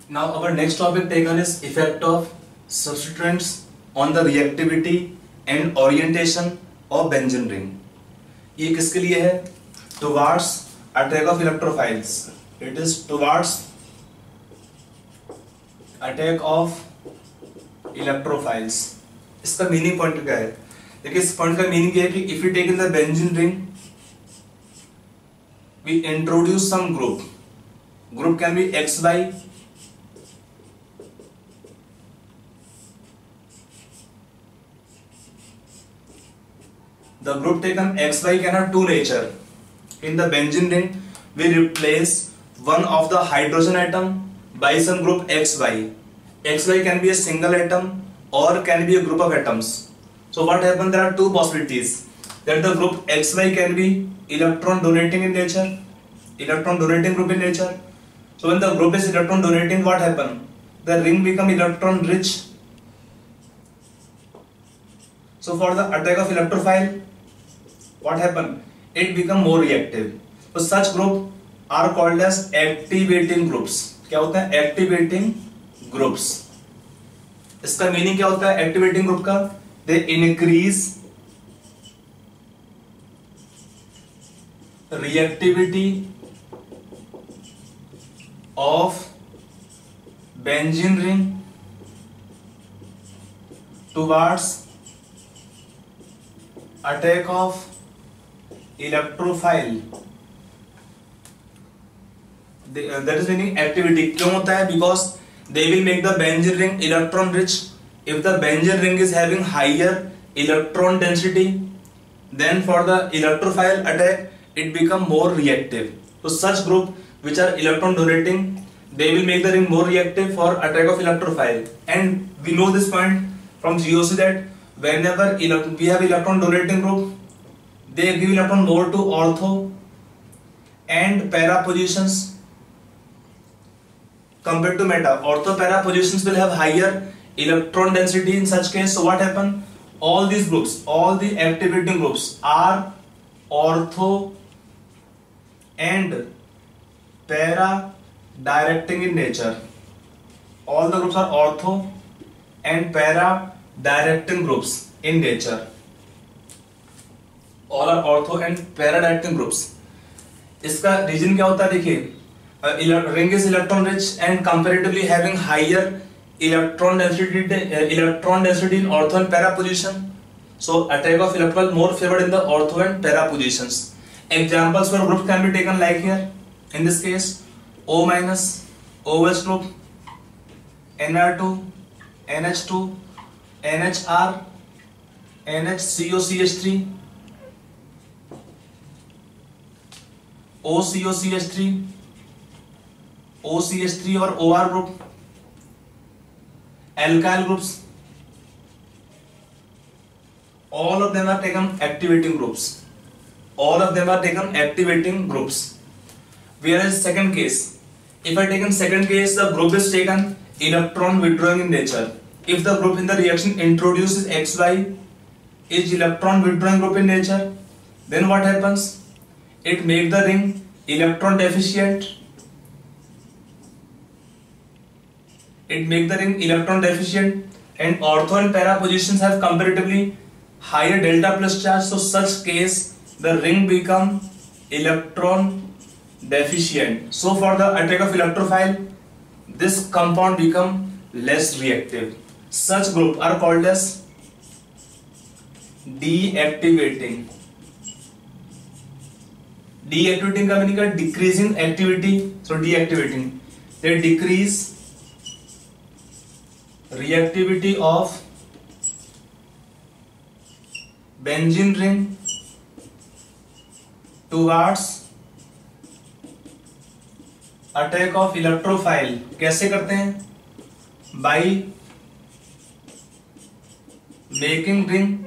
Now our next topic taken is effect of substituents on the reactivity and orientation of benzene ring. ये किसके लिए है? Towards attack of electrophiles. It is towards attack of electrophiles. इसका meaning point क्या है? देखिए इस point का मीनिंग ये है कि if we take in the benzene ring, we introduce some group. Group can be XY. The group taken XY can have two nature. In the benzene ring, we replace one of the hydrogen atom by some group XY. XY can be a single atom or can be a group of atoms. So what happens? There are two possibilities. That the group XY can be electron donating in nature, electron donating group in nature. So when the group is electron donating, what happens? The ring become electron rich. So for the attack of electrophile, what happen? It become more reactive. So such group are called as activating groups. क्या होता है? Activating groups. इसका meaning क्या होता है activating group का? They increase reactivity of benzene ring towards attack of electrophile. That is meaning activity. क्यों होता है? Because they will make the benzene ring electron rich. If the benzene ring is having higher electron density, then for the electrophile attack, it become more reactive. So such group which are electron donating, they will make the ring more reactive for attack of electrophile. And we know this point from GOC that whenever we have electron donating group, they give electron more to ortho and para positions compared to meta. Ortho para positions will have higher electron density in such case. So what happen? All these groups, all the activating groups are ortho and para directing in nature. All the groups are ortho and para directing groups in nature. All are ortho and para directing groups. इसका reason क्या होता है? देखिए ring is electron rich and comparatively having higher electron density in ortho and para position. So attack of electron more favored in the ortho and para positions. Examples for groups can be taken like here. In this case, O minus, OH group, Nr2, NH2, NHR, NHCOCH3, OCOCH3, OCH3 or OR group, alkyl groups. All of them are taken activating groups. All of them are taken activating groups. Whereas second case, if I take in second case, the group is taken electron withdrawing in nature. If the group in the reaction introduces XY is electron withdrawing group in nature, then what happens? It makes the ring electron deficient. It makes the ring electron deficient, and ortho and para positions have comparatively higher delta plus charge. So such case the ring become electron deficient. So for the attack of electrophile, this compound become less reactive. Such group are called as deactivating. Deactivating का meaning है decreasing activity. So deactivating, they decrease reactivity of benzene ring towards attack of electrophile. कैसे करते हैं? By making ring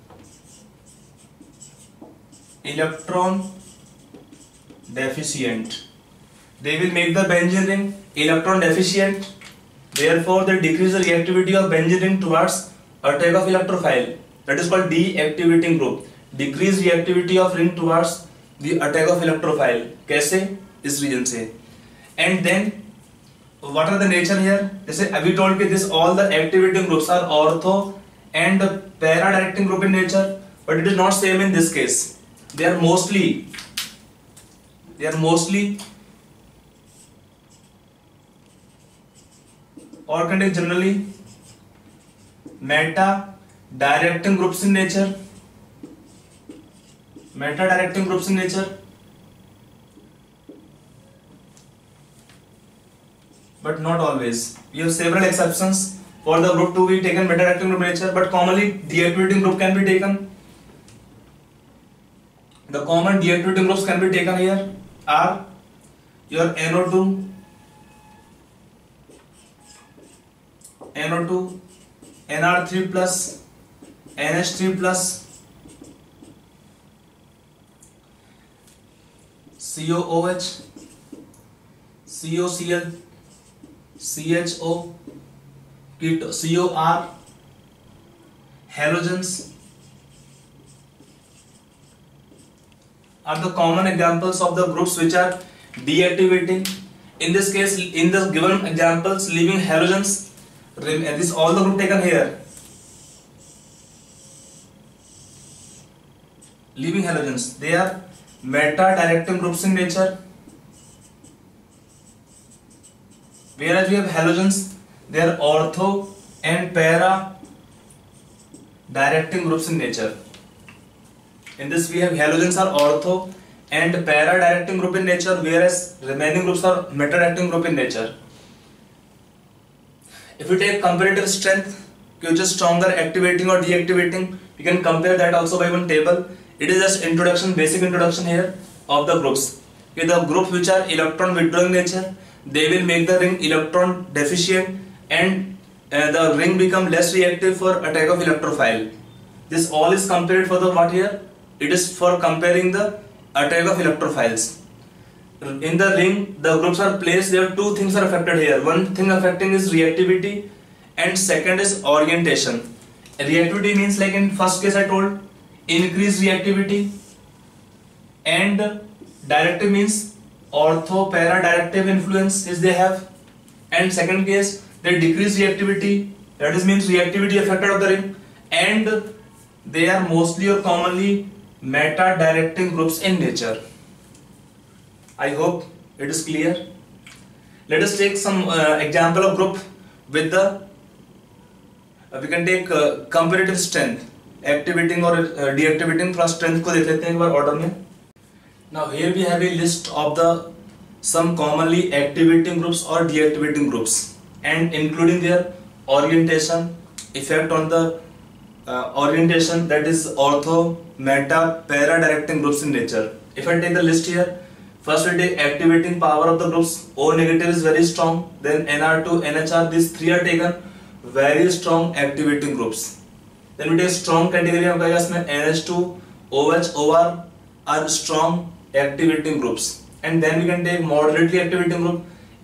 electron deficient. They will make the benzene ring electron deficient. Therefore, they decrease the reactivity of benzene ring towards attack of electrophile. That is called deactivating group. Decrease reactivity of ring towards the attack of electrophile. कैसे? इस reason से. And then what are the nature here? जैसे अभी told कि this all the activating groups are ortho and para directing group in nature, but it is not same in this case. They are mostly or can take generally meta directing groups in nature. Meta directing groups in nature, but not always. We have several exceptions for the group to be taken meta directing group in nature, but commonly deactivating group can be taken. The common deactivating groups can be taken here are your NO2, NR3 plus, NH3 plus, COOH, COCl, CHO, COR, halogens are the common examples of the groups which are deactivating. In this case, in the given examples, leaving halogens, this all the group taken here. Leaving halogens, they are meta-directing groups in nature. Whereas we have halogens, they are ortho and para-directing groups in nature. In this we have halogens are ortho and para-directing group in nature, whereas remaining groups are meta-directing group in nature. If we take comparative strength, which is stronger activating or deactivating, we can compare that also by one table. It is just introduction, basic introduction here of the groups. Okay, the groups which are electron withdrawing nature, they will make the ring electron deficient and the ring become less reactive for attack of electrophile. This all is compared for the what here? It is for comparing the attack of electrophiles. In the ring, the groups are placed. There are two things are affected here. One thing affecting is reactivity, and second is orientation. Reactivity means, like in first case I told, increased reactivity, and directive means ortho para directive influence is they have, and second case they decrease reactivity, that is means reactivity affected of the ring, and they are mostly or commonly meta directing groups in nature. I hope it is clear. Let us take some example of group with the we can take comparative strength, activating or deactivating. First strength को देख लेते हैं एक बार order में. Now here we have a list of the some commonly activating groups or deactivating groups, and including their orientation, effect on the orientation, that is ortho, meta, para directing groups in nature. If I take the list here, first we take activating power of the groups. O negative is very strong, then NR2, NHR, these three are taken very strong activating groups. Then we take strong category of guys, NH2, OH, OR are strong activating groups, and then we can take moderately activating group,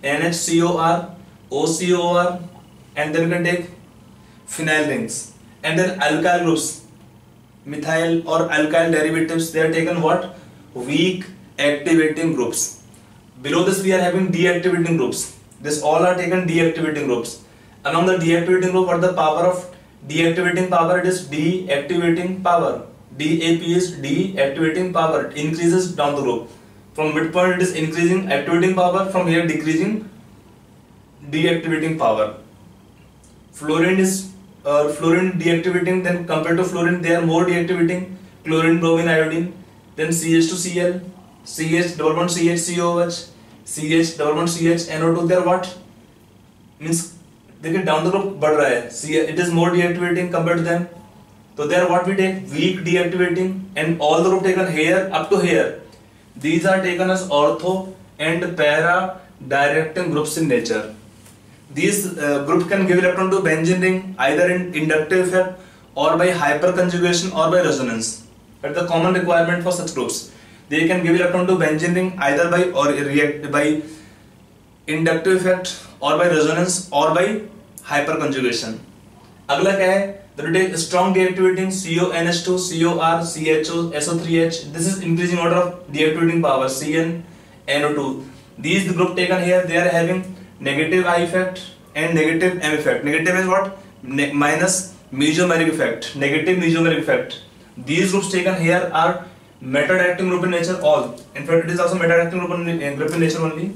NHCOR, OCOR, and then we can take phenyl rings, and then alkyl groups, methyl or alkyl derivatives, they are taken what? Weak activating groups. Below this we are having deactivating groups. This all are taken deactivating groups. Among the deactivating group, what the power of deactivating power? It is deactivating power. DAP is deactivating power. It increases down the group. From midpoint it is increasing activating power, from here decreasing deactivating power. Fluorine is fluorine deactivating, then compared to fluorine they are more deactivating. Chlorine, bromine, iodine, then CH2Cl, CH double bond CH, COH, CH double bond CH, NO2, they are what? Means देखिए down the group बढ़ रहा है, it is more deactivating compared to them. So there what we take? Weak deactivating, and all the group taken here up to here, these are taken as ortho and para directing groups in nature. These group can give electron to benzene ring either in inductive effect or by hyperconjugation or by resonance. That's the common requirement for such groups. They can give electron to benzene ring either by or react by inductive effect or by resonance or by hyperconjugation. अगला क्या है? Then we take strong deactivating CONH2, COR, CHO, SO3H. This is increasing order of deactivating power, CN, NO2. These the group taken here, they are having negative I effect and negative M effect. Negative is what? Minus mesomeric effect, negative mesomeric effect. These groups taken here are meta-reacting group in nature all. In fact, it is also meta-reacting group in nature only.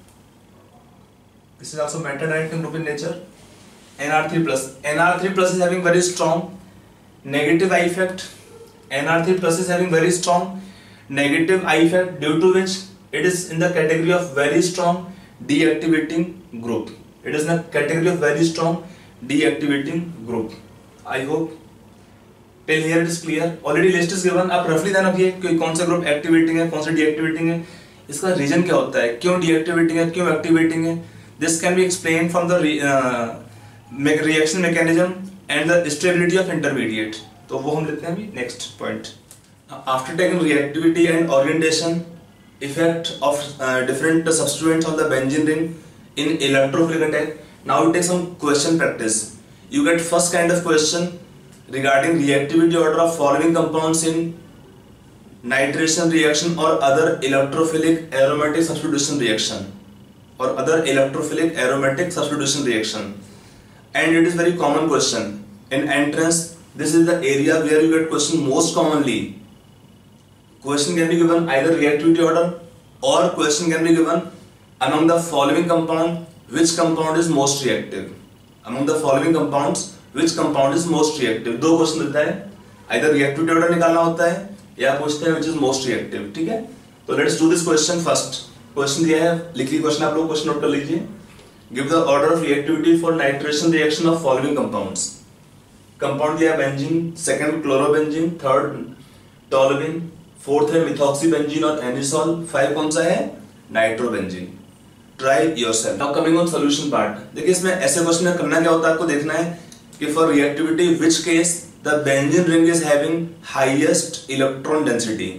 This is also meta-reacting group in nature. NR3 plus. NR3 plus is having very strong negative I effect. NR3 plus is having very strong negative I effect, due to which it is in the category of very strong deactivating group. It is in the category of very strong deactivating group. I hope till here it is clear. Already list is given. आप roughly ध्यान रखिए कि कौन सा group activating है, कौन सा deactivating है, इसका reason क्या होता है, क्यों deactivating है, क्यों activating है. This can be explained from the reaction mechanism and the stability of intermediate. तो वो हम लेते हैं अभी next point. After taking reactivity and orientation, effect of different substituents on the benzene ring in electrophilic attack. Now we take some question practice. You get first kind of question regarding reactivity order of following compounds in nitration reaction or other electrophilic aromatic substitution reaction. Or other electrophilic aromatic substitution reaction, and it is very common question in entrance. This is the area where you get question most commonly. Question can be given either reactivity order, or question can be given among the following compound which compound is most reactive. Among the following compounds which compound is most reactive. दो question देता है, either reactivity order निकालना होता है या पूछते हैं which is most reactive. ठीक है, तो let's do this question first. Question दिया है, लिख लीजिए क्वेश्चन, आप लोग क्वेश्चन नोट कर लीजिए. Give the order of reactivity for nitration reaction of following compounds. Compound दिया benzene, second chlorobenzene, third toluene, fourth है मिथॉक्सीबेंजीन और एनिसोल, 5 कौन सा है? Nitrobenzene. Try yourself. Now coming on solution part. देखिए इसमें ऐसे क्वेश्चन में करना क्या होता है, आपको देखना है कि for reactivity which case the benzene ring is having highest electron density,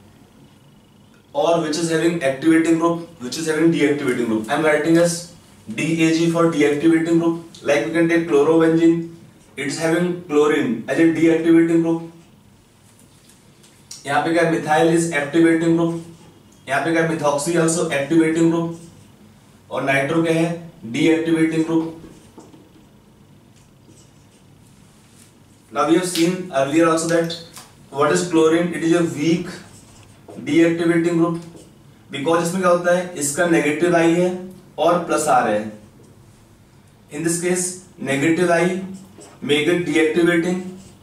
or which is having activating group, which is having deactivating group. I am writing as DAG for deactivating group. Like we can take chlorobenzene, it's having chlorine as a deactivating group. यहाँ पे क्या methyl is activating group, यहाँ पे क्या methoxy also activating group, और nitro क्या है? Deactivating group. Now we have seen earlier also that what is chlorine? It is a weak deactivating group, because इसमें क्या होता है, इसका नेगेटिव आई है और प्लस आर है. In this case negative I make it deactivating,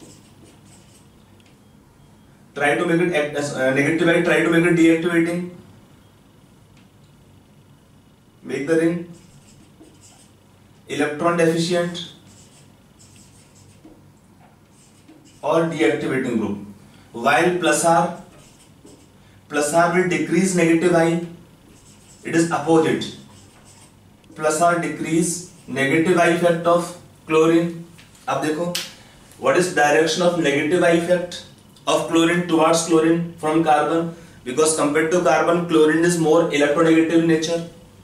try to make it negative I try to make it deactivating, make the ring electron deficient और deactivating group. While plus R will decrease negative I. It is opposite. Plus R decrease negative I effect of chlorine. अब देखो, what is direction of negative I effect of chlorine towards chlorine from carbon? Because compared to carbon, chlorine is more electronegative in nature.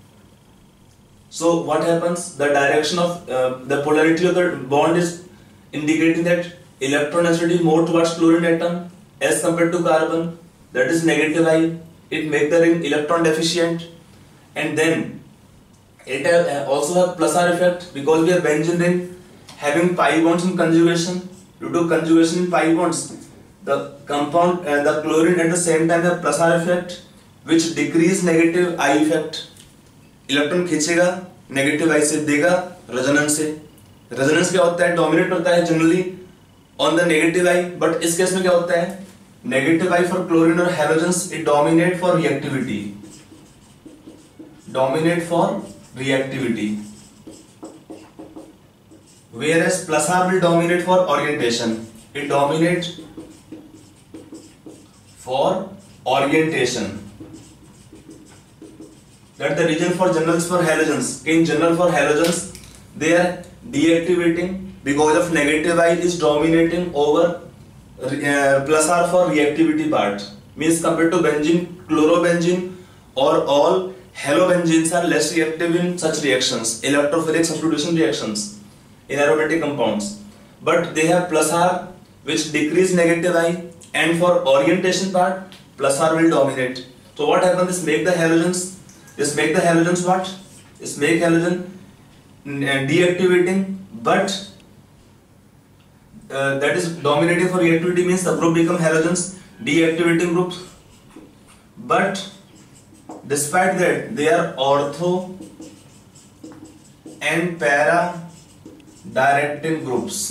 So what happens? The direction of the polarity of the bond is indicating that electron density is more towards chlorine atom as compared to carbon. That is negative I. It make the ring electron deficient, and then it also have plus R effect because we have benzene ring having pi bonds in conjugation. Due to conjugation in pi bonds, the compound and the chlorine at the same time have plus R effect, which decrease negative I effect. Electron खींचेगा negative I से, देगा resonance से. Resonance क्या होता है? Dominate करता है generally on the negative I, but इस केस में क्या होता है? Negative I for chlorine or halogens, it dominate for reactivity. Dominate for reactivity. Whereas plus R will dominate for orientation. It dominates for orientation. That's the reason for generals for halogens. In general for halogens, they are deactivating because of negative I is dominating over plus R for reactivity part. Means compared to benzene, chlorobenzene or all halobenzenes are less reactive in such reactions, electrophilic substitution reactions in aromatic compounds. But they have plus R which decrease negative I, and for orientation part plus R will dominate. So what happens is make the halogens what? It's make halogen deactivating, but that is dominating for reactivity means the group become halogens deactivating groups, but despite that they are ortho and para directing groups.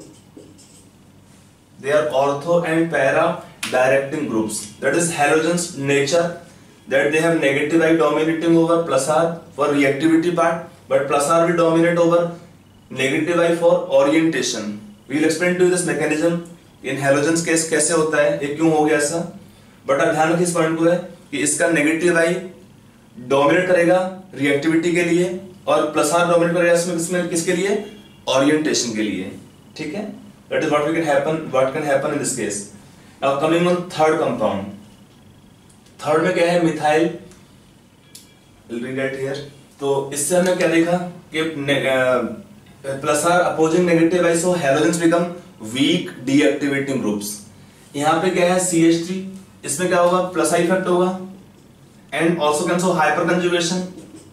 They are ortho and para directing groups. That is halogens nature, that they have negative I dominating over plus R for reactivity part, but plus R will dominate over negative I for orientation. We will explain to you this mechanism in halogens case कैसे होता है, ये क्यों हो गया ऐसा, but आप ध्यान रखिए इस पॉइंट को है कि इसका नेगेटिव आई डोमिनेट करेगा रिएक्टिविटी के लिए और प्लस आर डोमिनेट करेगा इसमें किसके लिए, ओरिएंटेशन के लिए. ठीक है, that is what can happen in this case. Now coming on third compound. Third में क्या है, मिथाइल, रीड इट हियर. तो इससे हमने क्या देखा कि plus R opposing negative I, so halogens become weak deactivating groups. यहाँ पे क्या है CH3, इसमें क्या होगा, प्लस आई इफेक्ट होगा and also can show hyperconjugation,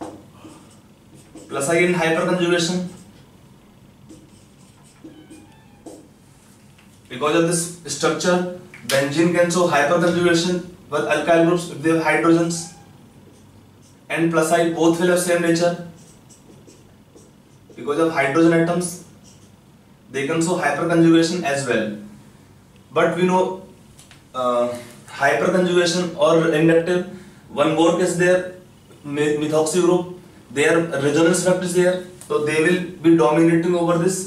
plus I in hyperconjugation. Because of this structure, benzene can show hyperconjugation with alkyl groups if they have hydrogens, and plus I both will have same nature. Because of hydrogen atoms, they can show hyperconjugation as well. But we know hyperconjugation or inductive. One more case there, methoxy group. Their resonance effect is there, so they will be dominating over this.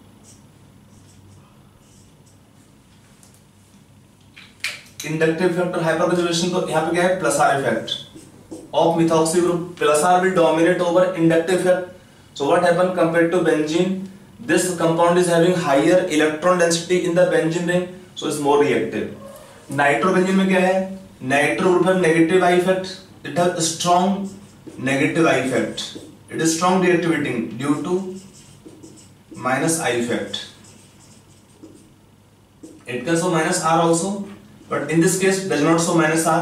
Inductive effect और hyperconjugation. तो यहाँ पे क्या है, plus R effect of methoxy group. Plus R will dominate over inductive effect. So what happen compared to benzene, this compound is having higher electron density in the benzene ring, so is more reactive. Nitrobenzene में क्या है, nitro group have negative I effect, it have strong negative I effect, it is strong deactivating due to minus I effect. It can show minus R also, but in this case does not show minus R.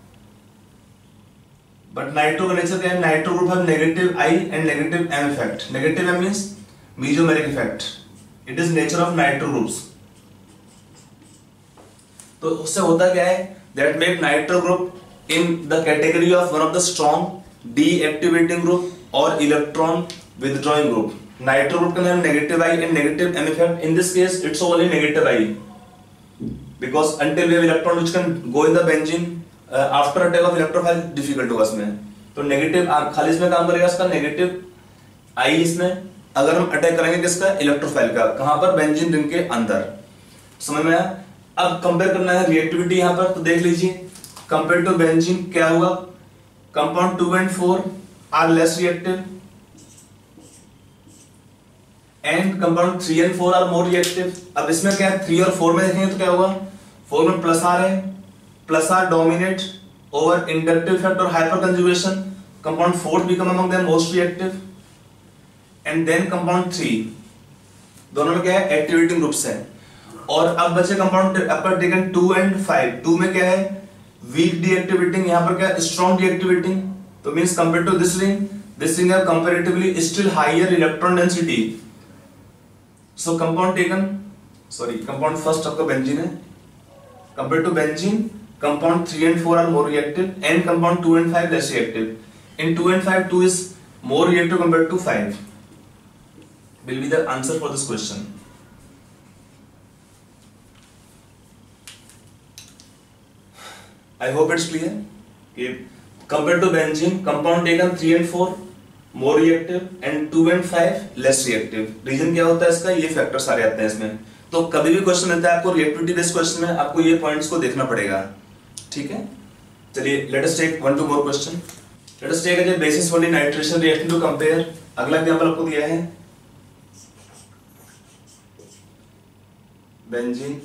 But nitro का nature क्या है, nitro group have negative I and negative M effect. Negative M means mesomeric effect. It is nature of nitro groups. तो उससे होता क्या है, that make nitro group in the category of one of the strong deactivating group or electron withdrawing group. Nitro group can have negative I and negative M effect. In this case it's only negative I. Because until we have electron which can go in the benzene, after attack of electrophile difficult होगा इसमें. तो negative खाली इसमें काम करेगा इसका negative आई इसमें, अगर हम अटैक करेंगे किसका, इलेक्ट्रोफाइल का. कहां पर, बेंजीन रिंग के अंदर. समझ में आया. अब कंपेयर करना है रिएक्टिविटी यहाँ पर, तो देख लीजिए कंपेयर टू बेंजीन क्या होगा. Compound 2 and 4 are less reactive and compound 3 and 4 are more reactive. अब इसमें क्या है, 3 और 4 में देखेंगे तो क्या होगा, 4 में प्लस आर है, plus R dominate over inductive effect और hyperconjugation. Compound 4 become among them most reactive. And then compound 3, दोनों में क्या है, एक्टिवेटिंग ग्रुप्स है. और अब बचे कंपाउंड अपर टेकन 2 and 5. 2 में क्या है, वीक डीएक्टिवेटिंग, यहाँ पर क्या है, स्ट्रॉन्ग डीएक्टिवेटिंग. तो means compare to this ring have comparatively still higher electron density. So compound taken, sorry compound first आपका बेंजीन है. Compared to benzene, compound 3 and 4 are more reactive, and compound 2 and 5 less reactive. In 2 and 5, 2 is more reactive compared to 5. Will be the answer for this question. I hope it's clear. Okay. Compared to benzene, compound taken 3 and 4 more reactive, and 2 and 5 less reactive. Reason क्या होता है इसका, ये factor सारे आते हैं इसमें. तो कभी भी क्वेश्चन मिलता है आपको रिएक्टिविटी बेस्ड क्वेश्चन में, आपको ये पॉइंट्स को देखना पड़ेगा. ठीक है, चलिए let us take 1-2 more question. Let us take a basis for the nitration reaction to compare. अगला एग्जांपल आपको दिया है benzene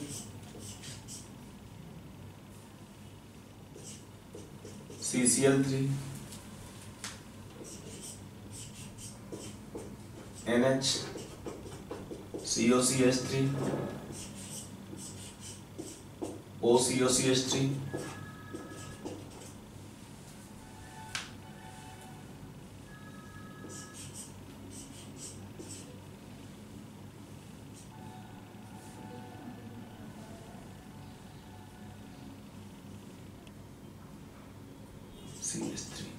CCl3 NH COCH3 OCOCH3 2 CH3,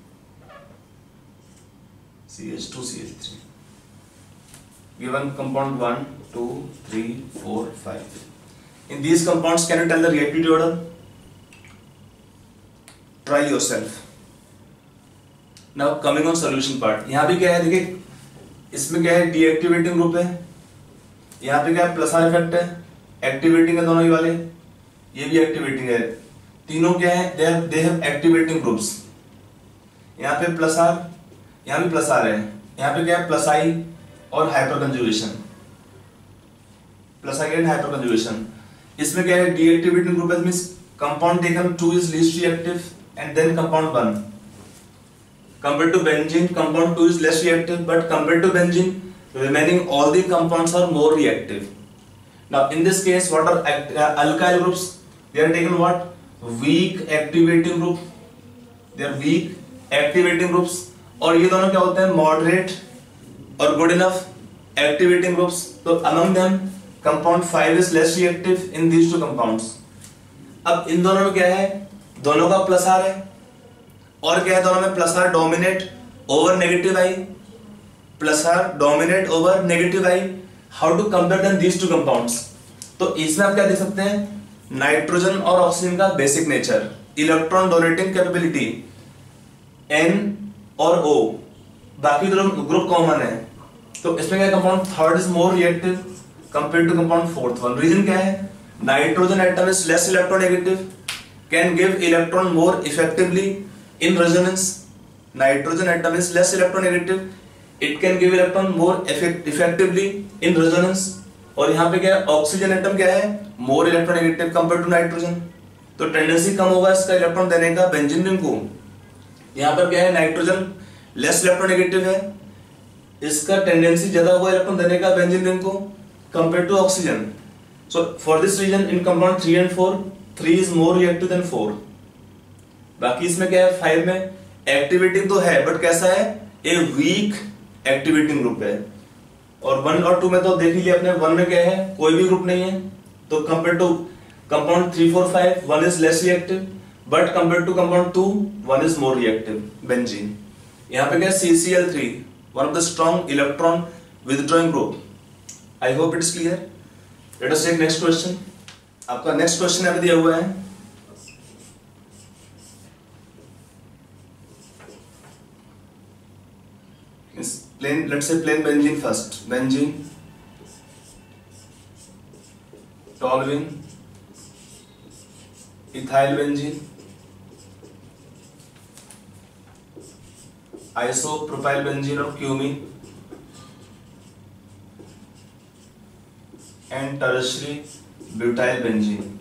CH2, CH3. Given compound 1, 2, 3, 4, 5. In these compounds, can you tell the reactivity order? Try yourself. Now coming on solution part. यहाँ भी क्या है देखिए, इसमें क्या है डीएक्टिवेटिंग ग्रुप है, यहाँ पे क्या है प्लस आर इफेक्ट है, एक्टिवेटिंग है दोनों ही वाले, ये भी एक्टिवेटिंग है, तीनों क्या है दे हैव एक्टिवेटिंग ग्रुप्स। यहाँ पे प्लस आर, यहाँ भी प्लस आर है, यहाँ पे क्या है प्लस आई और hyperconjugation, plus I and hyperconjugation. इसमें क्या है डीएक्टिवेटिंग ग्रुप है, means compound taken 2 is least reactive and then compound 1. Compared to benzene, compound 2 is less reactive, but compared to benzene, remaining all the compounds are more reactive. Now, in this case, what are alkyl groups? They are taken what? Weak activating group. They are weak activating groups. और ये दोनों क्या होते हैं? Moderate और good enough activating groups. So among them, compound 5 is less reactive in these two compounds. अब इन दोनों में क्या है? दोनों का प्लस आर है और क्या है दोनों में plus R dominate over negative I, plus R dominate over negative I. How to compare them these two compounds? तो इसमें आप क्या देख सकते हैं, नाइट्रोजन और ऑक्सीजन का basic nature, electron donating capability N और O, बाकी दोनों ग्रुप कॉमन है. तो इसमें क्या compound third is more reactive compare to compound fourth one. Reason क्या है? Nitrogen atom is less electronegative, can give electron more effectively in resonance. Nitrogen atom is less electronegative, it can give electron more effectively in resonance. और यहाँ पे क्या है oxygen atom क्या है more electronegative compared to nitrogen, तो tendency कम होगा इसका इलेक्ट्रॉन देने का बेंजीन रिंग को. यहाँ पर क्या है नाइट्रोजन लेस इलेक्ट्रोनेगेटिव है, इसका टेंडेंसी ज्यादा होगा इलेक्ट्रॉन देने का बेंजीन रिंग को compared to oxygen. So for this reason in compound 3 and 4, 3 is more reactive than 4. बाकी इसमें क्या है 5 में एक्टिवेटिंग तो है बट कैसा है, ए वीक एक्टिवेटिंग ग्रुप है. और 1 और 2 में तो देख लीजिए अपने, 1 में क्या है कोई भी ग्रुप नहीं है, तो compare to compound 3, 4, 5 1 is less reactive, but compare to compound 2 1 is more reactive benzene. यहाँ पे क्या है CCl3, one of the strong electron withdrawing group. I hope it is clear. Let us take next question. आपका next question अभी दिया हुआ है, plain, let's say plain benzene first. Benzene, toluene, ethyl benzene, isopropyl benzene or cumene, and tertiary butyl benzene.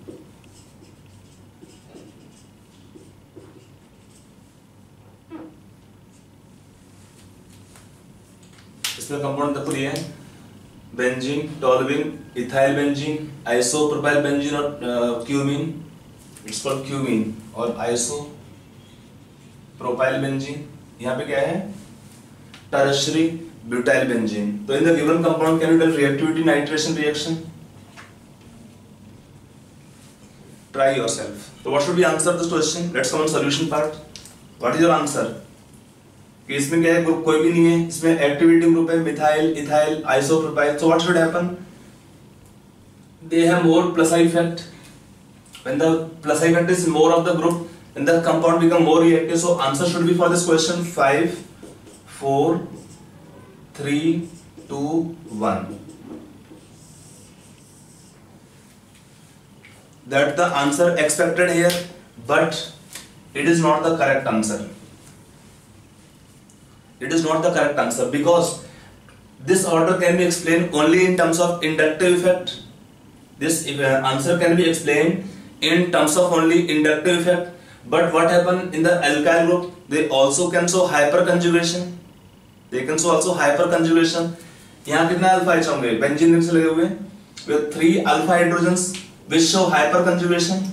इसमें compound तक दिए हैं benzene, toluene, ethyl benzene, isopropyl benzene और क्यूमीन. It's called cumene. और आइसोप्रोपाइल बेंजीन. यहाँ पे क्या है टर्शियरी ब्यूटाइल बेंजीन. तो in the given compound can you tell reactivity nitration reaction? Try yourself. तो what should be answer this question? Let's come on solution part. What is your answer? कि इसमें क्या है ग्रुप कोई भी नहीं है, इसमें एक्टिवेटिंग ग्रुप है methyl, ethyl, isopropyl. So what should happen? They have more plus I effect. When the plus I effect is more of the group, then the compound become more reactive. So answer should be for this question 5, 4, 3, 2, 1. That's the answer expected here, but it is not the correct answer. It is not the correct answer because this order can be explained only in terms of inductive effect. This answer can be explained in terms of only inductive effect. But what happened in the alkyl group? They also can show hyperconjugation. They can show also hyperconjugation. यहाँ कितना alpha H होंगे benzene ring से लगे हुए with 3 alpha hydrogens which show hyperconjugation.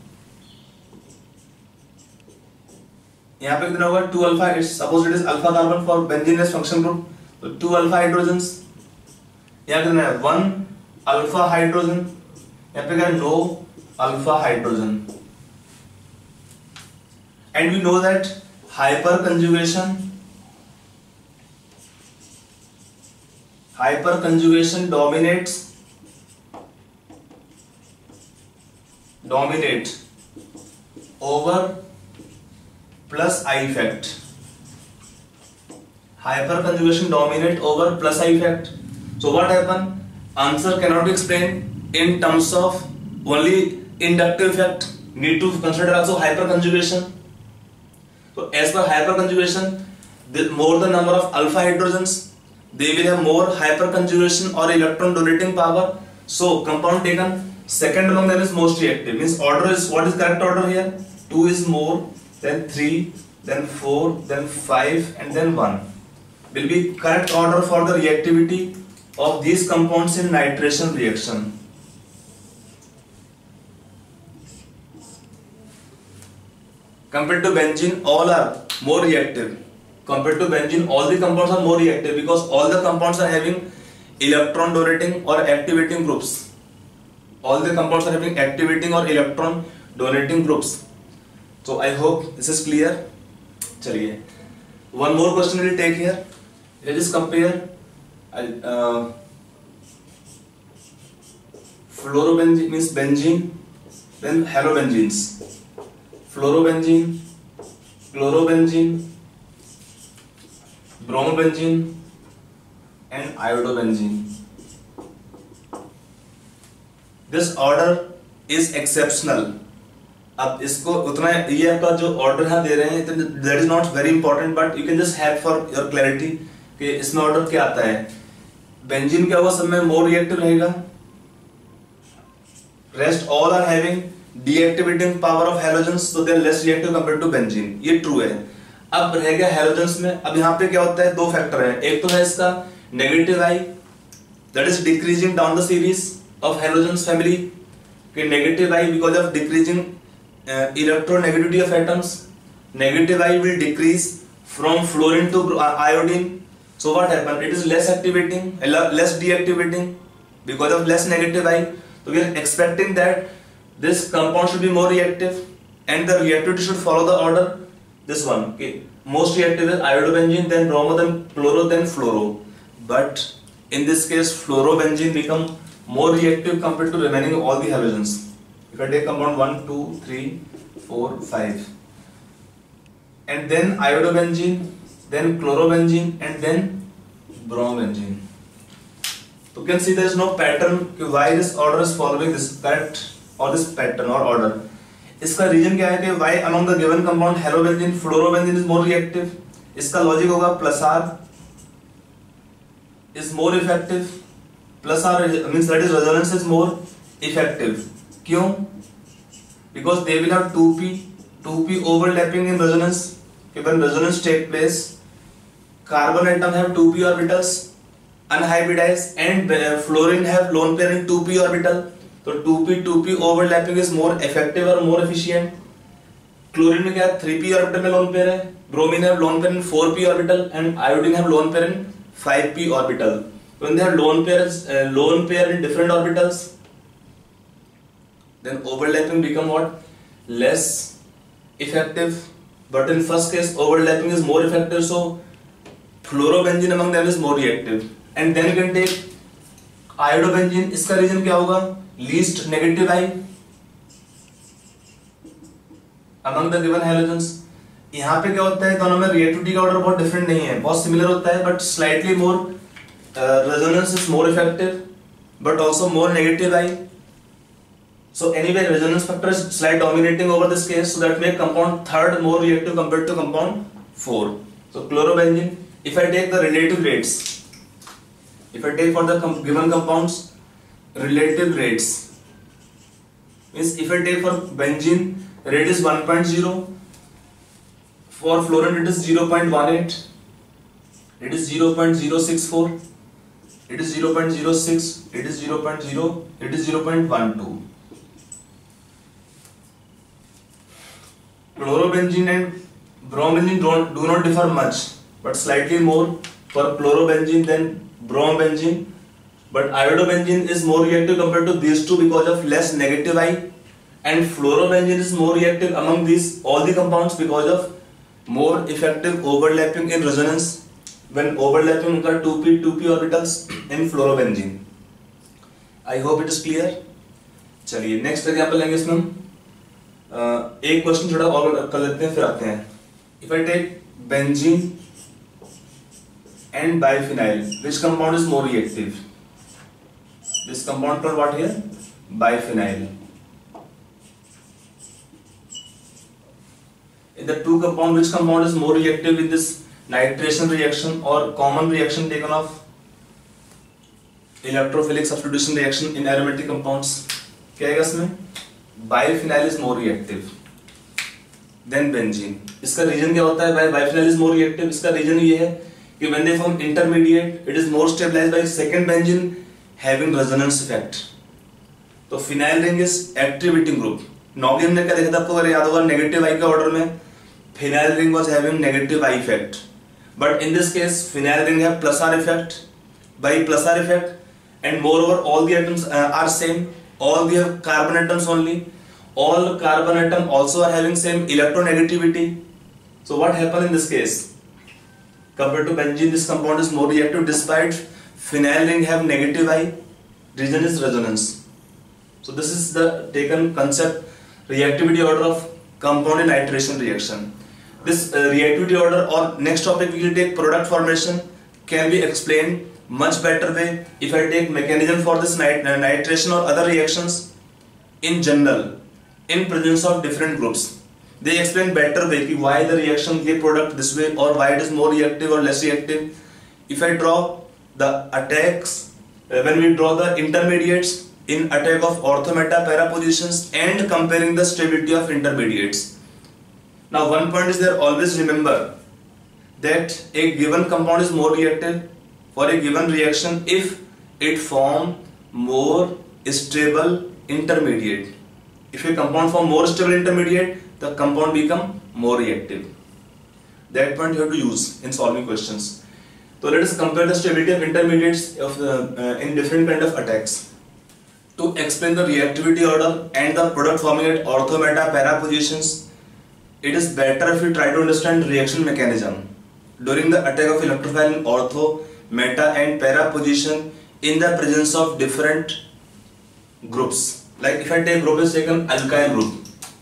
यहाँ पे कितना होगा 2 alpha. Suppose it is alpha carbon for benzeneous function group, so 2 alpha hydrogens. यहाँ कितना है 1 alpha hydrogen. यहाँ पे क्या है no alpha hydrogen. and we know that hyperconjugation dominate over plus I effect. Hyperconjugation dominate over plus I effect. So what happen? Answer cannot be explained in terms of only inductive effect. Need to consider also hyperconjugation. So as per hyperconjugation, the more the number of alpha hydrogens, they will have more hyperconjugation or electron donating power. So compound taken second among them is most reactive. Means order is, what is correct order here? 2 is more, then 3, then 4, then 5, and then 1 will be correct order for the reactivity of these compounds in nitration reaction. Compared to benzene, all are more reactive. Compared to benzene, all the compounds are more reactive because all the compounds are having electron donating or activating groups. All the compounds are having activating or electron donating groups. So I hope this is clear. Chaliye. One more question we will take here. Let us compare fluorobenzene means benzene, then halobenzenes. Fluorobenzene, chlorobenzene, bromobenzene and iodobenzene. This order is exceptional. अब इसको उतना ये आपका जो order है दे रहे हैं that is not very important, but you can just have for your clarity कि इसमें ऑर्डर क्या आता है. बेंजीन क्या हुआ, सब में मोर रिएक्टिव रहेगा. Rest all are having deactivating power of halogens, so they are less reactive compared to benzene. ये true है. अब रह गया halogens में. अब यहाँ पे क्या होता है, दो फैक्टर है. एक तो है इसका negative I, that is decreasing down the series of halogens family. कि negative I because of decreasing electronegativity of atoms. Negative I will decrease from fluorine to iodine. So what happened? It is less activating, less deactivating because of less negative I. So we are expecting that this compound should be more reactive and the reactivity should follow the order. This one, okay. Most reactive is iodobenzene, then bromo, then chloro, then fluoro. But in this case, fluorobenzene become more reactive compared to remaining all the halogens. If I take compound 1, 2, 3, 4, 5, and then iodobenzene, then chlorobenzene, and then bromobenzene. So you can see there is no pattern why this order is following this correct or this pattern or order. इसका reason क्या है कि why along the given compound halobenzene, fluorobenzene is more reactive. इसका logic होगा plus R is more effective. Plus R means that is resonance is more effective. क्यों? Because they will have 2p overlapping in resonance. When resonance take place, carbon atom have 2p orbitals unhybridized and fluorine have lone pair in 2p orbital. So 2p overlapping is more effective or more efficient. Chlorine में क्या 3p orbital में lone pair है, bromine have lone pair in 4p orbital and iodine have lone pair in 5p orbital. When they have lone pair in different orbitals, then overlapping become what? Less effective. But in first case, overlapping is more effective. So fluorobenzene among them is more reactive. And then you can take iodobenzene. इसका reason क्या होगा? Least negative I among the given halogens. यहाँ पे क्या होता है, दोनों में reactivity का order बहुत different नहीं है, बहुत similar होता है, but slightly more resonance is more effective, but also more negative I. So anyway, resonance factor is slightly dominating over this case, so that make compound third more reactive compared to compound 4. So chlorobenzene, if I take the relative rates, if I take for the given compounds relative rates, means if I take for benzene, rate is 1.0, for fluorine it is 0.18, it is 0.064, it is 0.06, it is 0.0, it is 0.12. Chlorobenzene and bromobenzene do not differ much, but slightly more for chlorobenzene than bromobenzene. But iodobenzene is more reactive compared to these two because of less negative I and fluorobenzene is more reactive among these all the compounds because of more effective overlapping in resonance when overlapping occur 2p orbitals in fluorobenzene. I hope it is clear. चलिए next example लेंगे इसमें हम एक question थोड़ा और कर लेते हैं फिर आते हैं. If I take benzene and biphenyl, which compound is more reactive? This compound called what here? Biphenyl. In the two compound, which compound is more reactive in this nitration reaction or common reaction taken of electrophilic substitution reaction in aromatic compounds? क्या है इसमें? Biphenyl is more reactive than benzene. इसका reason क्या होता है? Why biphenyl is more reactive? इसका reason ये है कि when they form intermediate, it is more stabilized by second benzene having resonance effect. तो phenyl ring is activating group. नॉगिन ने क्या देखा था आपको अगर याद होगा नेगेटिव आई के ऑर्डर में phenyl ring was having negative I effect, but in this case phenyl ring have plus R effect. By plus R effect, and moreover all the atoms are same. All the carbon atoms only. All carbon atom also are having same electronegativity. So what happened in this case? Compared to benzene, this compound is more reactive despite phenyl ring have negative I. Reason is resonance. So this is the taken concept reactivity order of compound in nitration reaction. This reactivity order or next topic we will take product formation can be explained much better way if I take mechanism for this nitration or other reactions in general in presence of different groups. They explain better way कि why the reaction give product this way or why it is more reactive or less reactive. If I draw the attacks when we draw the intermediates in attack of ortho meta para positions and comparing the stability of intermediates. Now one point is there, always remember that a given compound is more reactive for a given reaction if it form more stable intermediate. If a compound form more stable intermediate, the compound become more reactive. That point you have to use in solving questions. So let us compare the stability of intermediates of in different kind of attacks. To explain the reactivity order and the product forming at ortho meta para positions, it is better if you try to understand reaction mechanism during the attack of electrophile in ortho meta and para position in the presence of different groups. Like if I take group is taken alkyl group.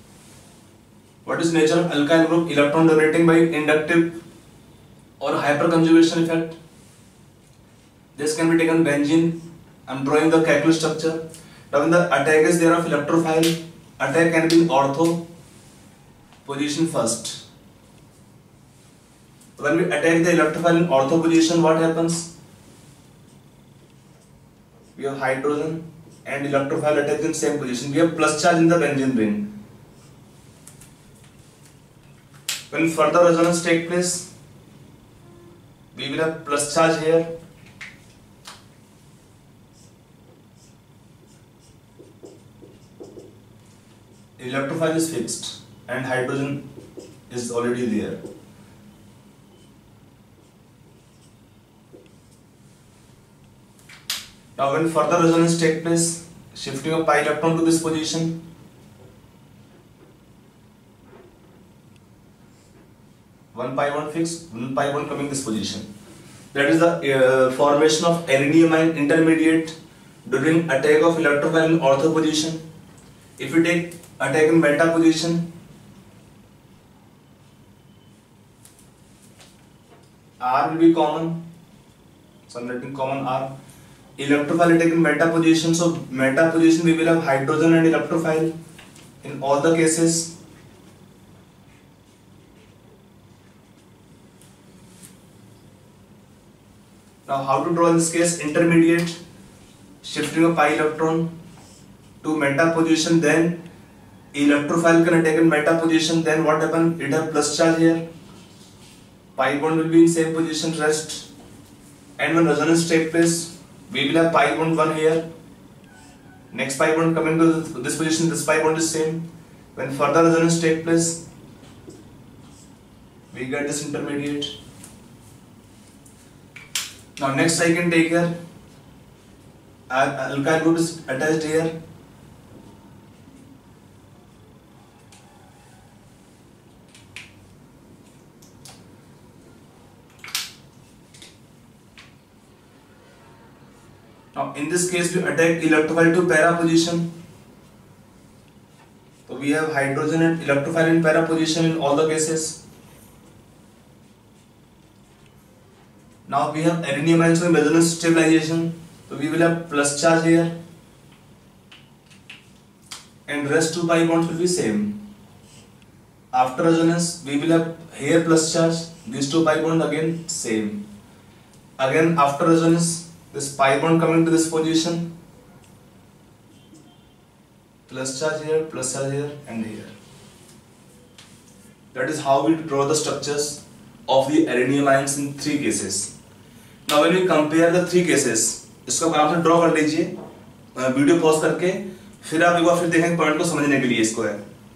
What is nature of alkyl group? Electron donating by inductive or hyperconjugation effect. This can be taken benzene. I am drawing the calculus structure. Now when the attack is there of electrophile, attack can be in ortho position first. When we attack the electrophile in ortho position, what happens? We have hydrogen and electrophile attack in same position. We have plus charge in the benzene ring. When further resonance take place, we will have plus charge here. Electrophile is fixed and hydrogen is already there. Now when further resonance take place, shifting of pi electron to this position, one pi one fixed, one pi one coming this position. That is the formation of aridinium intermediate during attack of electrophile in ortho position. If we take attack in meta position, R will be common, so I am writing common R. Electrophile attack in meta position, so meta position we will have hydrogen and electrophile in all the cases. Now how to draw in this case intermediate, shifting of pi electron to meta position, then electrophile can attack in meta position, then what happen? It have plus charge here, pi bond will be in same position rest, and when resonance take place, we will have pi bond 1 here, next pi bond coming to this position, this pi bond is same. When further resonance take place, we get this intermediate. Now next I can take here, alkyl group is attached here, Now in this case we attack electrophile to para position. So we have hydrogen and electrophile in para position in all the cases. Now we have adenine ions in resonance stabilization. So we will have plus charge here, and rest 2 pi bonds will be same. After resonance we will have here plus charge, these 2 pi bonds again same. Again after resonance, this pi bond coming to this position, plus charge here, plus charge here, and here. That is how we draw the structures of the adenine ions in 3 cases. Now when we compare the 3 cases, इसको आराम से draw कर लीजिए, video pause करके, फिर आप एक बार फिर देखेंगे पॉइंट को समझने के लिए इसको है।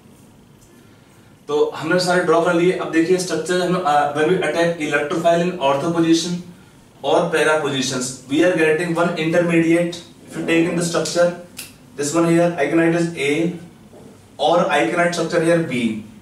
तो हमने सारे ड्रॉ कर लिए। अब देखिए स्ट्रक्चर हम when we attack electrophile in ortho position or para positions, we are getting one intermediate. If you take in the structure, this one here iconite is A, or iconite structure here B.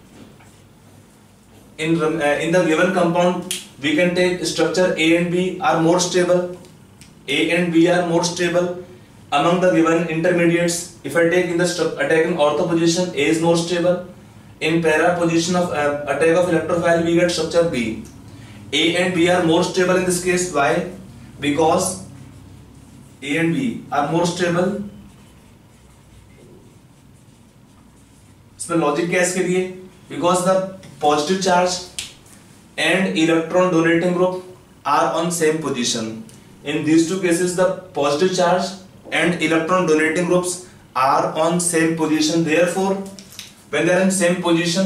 In the given compound we can take structure A and B are more stable. A and B are more stable among the given intermediates. If I take in the attack in ortho position, A is more stable. In para position of attack of electrophile, we get structure B. A and B are more stable in this case. Why? Because A and B are more stable. इसमें logic क्या है इसके लिए? Because the positive charge and electron donating group are on same position. In these 2 cases, the positive charge and electron donating groups are on same position. Therefore, when they are in same position,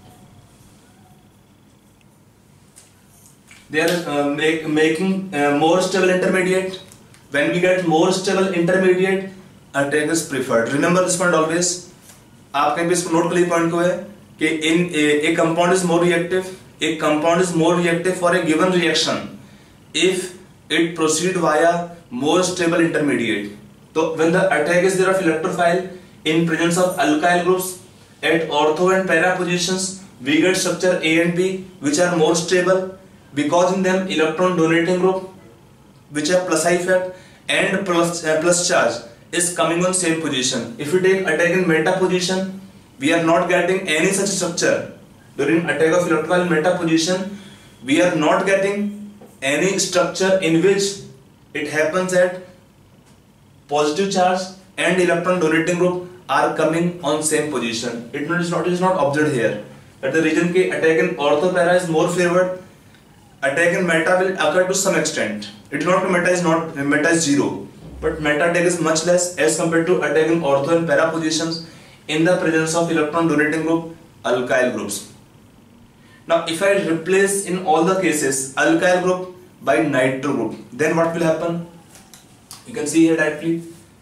they are making more stable intermediate. When we get more stable intermediate, attack is preferred. Remember this point always. आप कहीं पे इसको note कर लीजिए point को है कि in a compound is more reactive. A compound is more reactive for a given reaction if it proceed via more stable intermediate. So when the attack is there of electrophile in presence of alkyl groups at ortho and para positions, we get structure A and B which are more stable because in them electron donating group which have plus effect and plus charge is coming on same position. If we take attack in meta position, we are not getting any such structure. During attack of electrophile meta position, we are not getting any structure in which it happens that positive charge and electron donating group are coming on same position. It is not observed here. That the reason कि attack in ortho para is more favored. Attack in meta will occur to some extent. It is not meta is 0, but meta attack is much less as compared to attack in ortho and para positions in the presence of electron donating group alkyl groups. Now if I replace in all the cases alkyl group by nitro group, then what will happen? You can see here directly.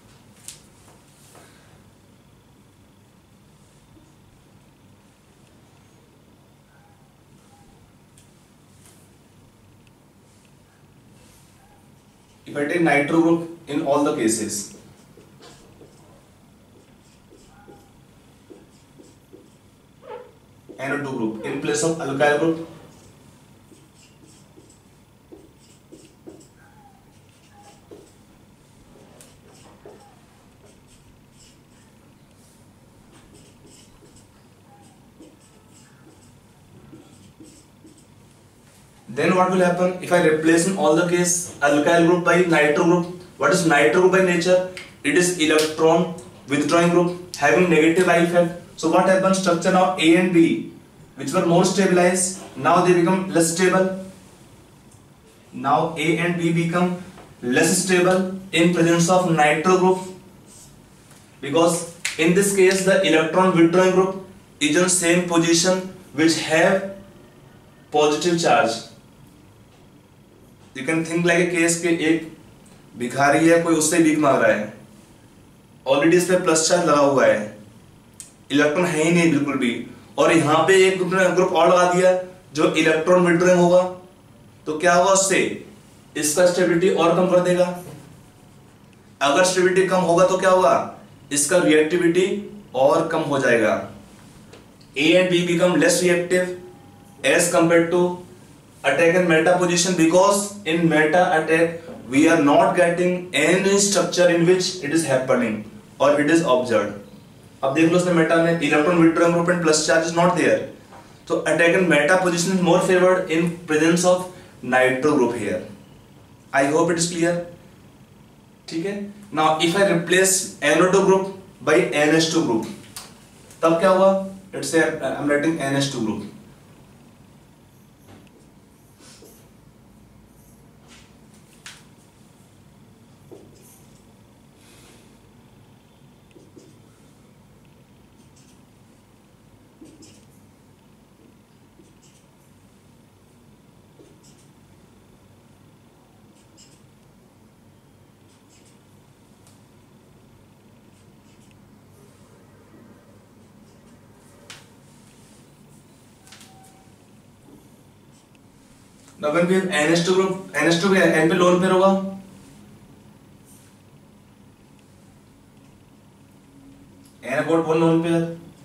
If I take nitro group in all the cases, NO2 group in place of alkyl group, then what will happen if I replace in all the case alkyl group by nitro group? What is nitro group by nature? It is electron withdrawing group having negative I effect. So what happens? Structure now A and B, which were more stabilized, now they become less stable. Now A and B become less stable in presence of nitro group, because in this case the electron withdrawing group is in same position which have positive charge. You can think like a case के एक भिखारी है, कोई उससे भीख मांग रहा है, ऑलरेडी इस पे प्लस चार्ज लगा हुआ है, इलेक्ट्रॉन है ही नहीं बिल्कुल भी, और यहाँ पे एक ग्रुप और लगा दिया जो इलेक्ट्रॉन विड्रॉइंग होगा, तो क्या होगा उससे? इसका स्टेबिलिटी और कम कर देगा। अगर स्टेबिलिटी कम होगा तो क्या होगा? इसका रिएक्टिविटी और कम हो जाएगा। A and B become less reactive as compared to attack in meta position, because in meta attack we are not getting any structure in which it is happening or it is observed. अब देख लो इसमें meta में electron withdrawing group and plus charge is not there, so attack in meta position is more favored in presence of nitro group here. I hope it is clear. ठीक है. Now if I replace NO2 group by NH2 group, तब क्या हुआ? Let's say I'm writing NH2 group. Now when we have NH2 group, NH2 पे N पे lone pair होगा, N about one lone pair,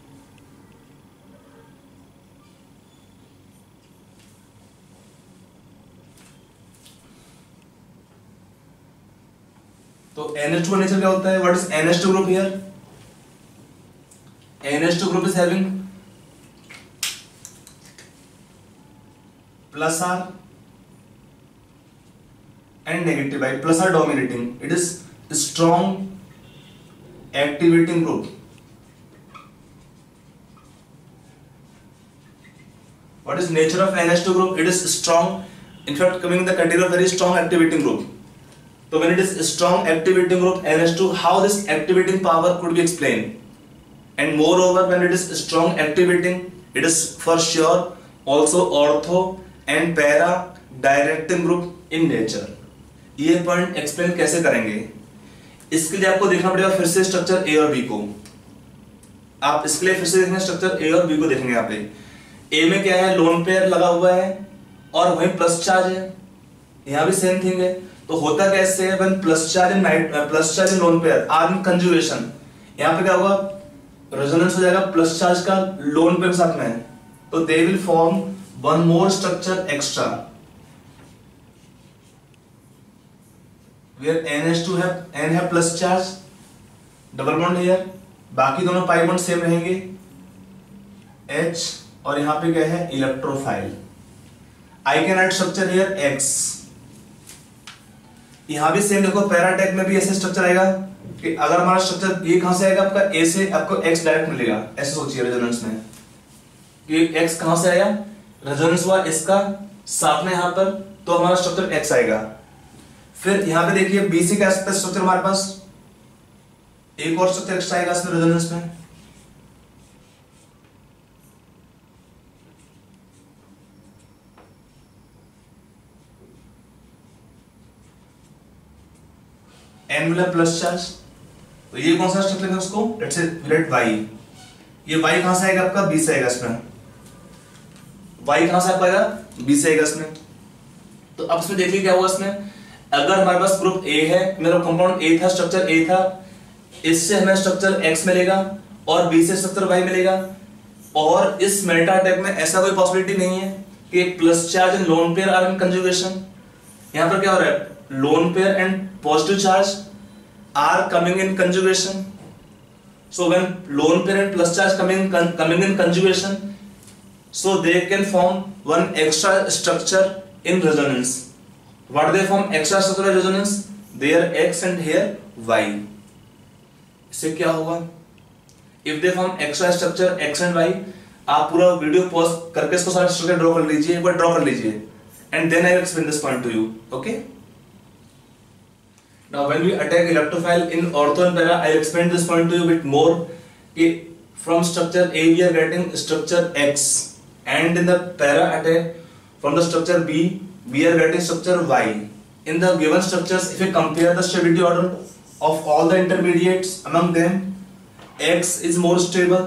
तो NH2 का nature क्या होता है? What is NH2 group here? NH2 group is having plus R and negative I, plus are dominating. It is a strong activating group. What is nature of NH2 group? It is strong. In fact, coming in the category of very strong activating group. So when it is a strong activating group NH2, how this activating power could be explained? And moreover, when it is strong activating, it is for sure also ortho and para directing group in nature. ये point explain कैसे करेंगे, इसके लिए आपको देखना पड़ेगा फिर से स्ट्रक्चर ए और बी को. आप इसके लिए फिर से देखेंगे स्ट्रक्चर ए और बी को देखेंगे. यहाँ पे ए में क्या है? लोन पेयर लगा हुआ है और वहीं प्लस चार्ज है. यहाँ भी सेम थिंग है. तो होता कैसे है? When plus charge in lone pair are in conjugation, यहाँ पे क्या होगा? रेजोनेंस हो जाएगा प्लस चार्ज का लोन पेयर साथ में, तो they will form one more structure extra where NH2 N है plus charge, double bond here, बाकी दोनों पाई बॉन्ड सेम रहेंगे H, और यहाँ पे क्या है? Electrophile. I can add structure here X. यहाँ भी सेम देखो, पैराटेक में भी ऐसे स्ट्रक्चर आएगा कि अगर हमारा स्ट्रक्चर ये कहां से आएगा? आपका A से आपको X डायरेक्ट मिलेगा. ऐसे सोचिए रेजोनेंस में कि X कहां से आया? रेजोनेंस हुआ इसका साथ में यहाँ पर, तो हमारा स्ट्रक्चर X आएगा. फिर यहाँ पे देखिए BC का स्ट्रक्चर हमारे पास एक और स्ट्रक्चर एक्स्ट्रा आएगा इसमें रेजोनेंस में. N मिला प्लस चार्ज, तो ये कौन सा स्ट्रक्चर है? उसको लेट्स से लेट Y. ये Y कहां से आएगा? आपका B से आएगा इसमें. Y कहां से आएगा? B से आएगा इसमें. तो अब इसमें देखिए क्या हुआ इसमें. अगर हमारे पास ग्रुप A है, मेरा कंपाउंड A था, स्ट्रक्चर A था, इससे हमें स्ट्रक्चर X मिलेगा और B से स्ट्रक्चर Y मिलेगा. और इस मेटा अटैक में ऐसा कोई पॉसिबिलिटी नहीं है कि plus charge and lone pair are in conjugation. यहां पर क्या हो रहा है? Lone pair and positive charge are coming in conjugation. So when lone pair and plus charge coming in conjugation, so they can form one extra structure in resonance. What they form extra structure in resonance? There X and here Y. इससे क्या होगा? If they form extra structure X and Y, आप पूरा video pause करके इसको सारा structure draw कर लीजिए, एक बार ड्रॉ कर लीजिए, and then I will explain this point to you. Okay? Now when we attack electrophile in ortho and para, I will explain this point to you a bit more. From structure A we are getting structure X, and in the para attack from the structure B we are getting structure Y. In the given structures, if you compare the stability order of all the intermediates among them, X is more stable,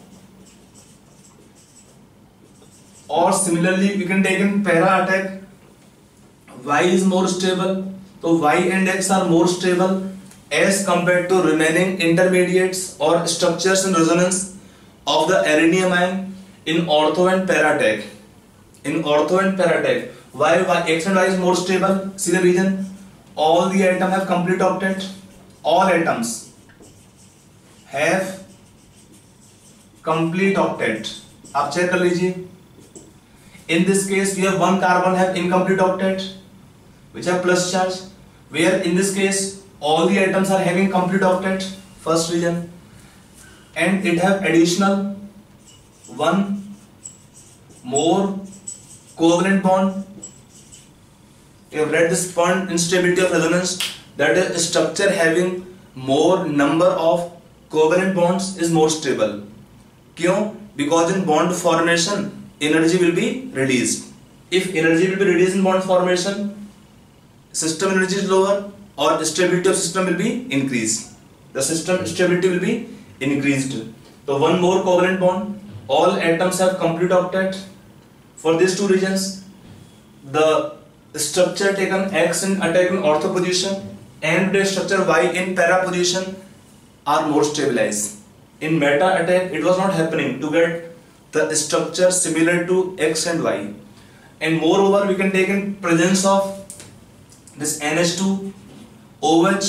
or similarly we can take in para attack, Y is more stable. So Y and X are more stable as compared to remaining intermediates or structures in resonance of the arenium ion in ortho and para attack. In ortho and para attack, why X and Y is more stable? See the reason. all the atoms have complete octet, all atoms have complete octet. आप check कर लीजिए. In this case we have one carbon have incomplete octet which have plus charge, where in this case all the atoms are having complete octet, first region, and it have additional one more covalent bond. You have read this point in stability of resonance, that a structure having more number of covalent bonds is more stable. क्यों? Because in bond formation energy will be released. If energy will be released in bond formation, system energy is lower or stability of system will be increased. The system stability will be increased. So one more covalent bond, all atoms have complete octet. For these two regions, the structure taken X in attack in ortho position and the structure Y in para position are more stabilized. In meta attack it was not happening to get the structure similar to X and Y, and moreover we can take in presence of this NH2, OH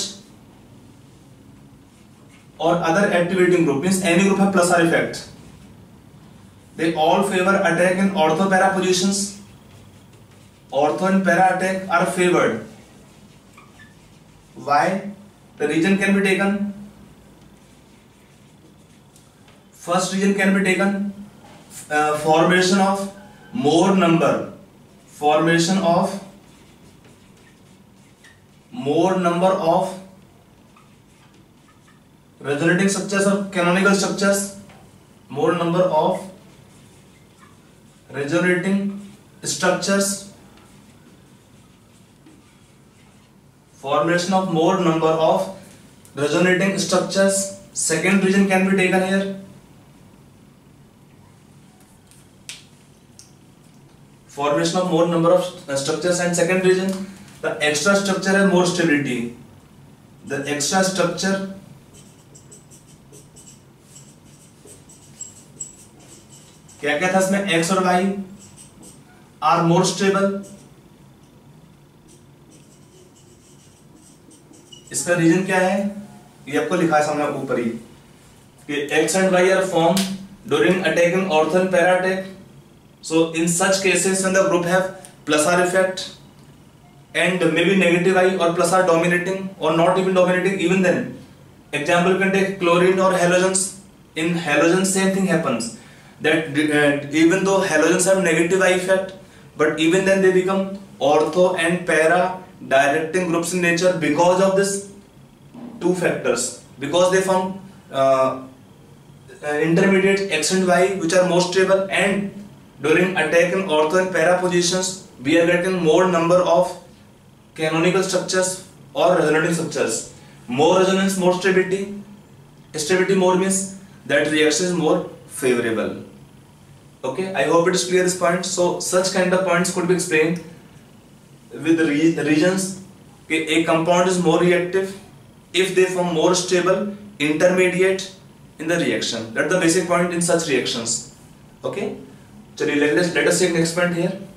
or other activating group, means any group have plus R effect. They all favor attack in ortho para positions. Ortho and para attack are favored. Why? The region can be taken. First region can be taken formation of more number of resonating structures or canonical structures, more number of resonating structures, formation of more number of resonating structures. Second region can be taken here. Formation of more number of structures, and second region, the extra structure has more stability. The extra structure क्या क्या था इसमें, X और Y are more stable. इसका reason क्या है, ये आपको लिखा है सामने ऊपर ही कि X and Y are formed during attacking ortho and para attack. So in such cases when the group have plus R effect and maybe negative I or plus R dominating or not even dominating, even then, example you can take chlorine or halogens. In halogens same thing happens, that even though halogens have negative I effect, but even then they become ortho and para directing groups in nature because of this two factors, because they form intermediate X and Y which are more stable, and during attack in ortho and para positions we are getting more number of canonical structures or resonating structures. More resonance, more stability. Stability more means that reaction is more favorable. Okay, I hope it is clear this point. So such kind of points could be explained with the regions. Okay, a compound is more reactive if they form more stable intermediate in the reaction. That's the basic point in such reactions. Okay, so let us take next point here.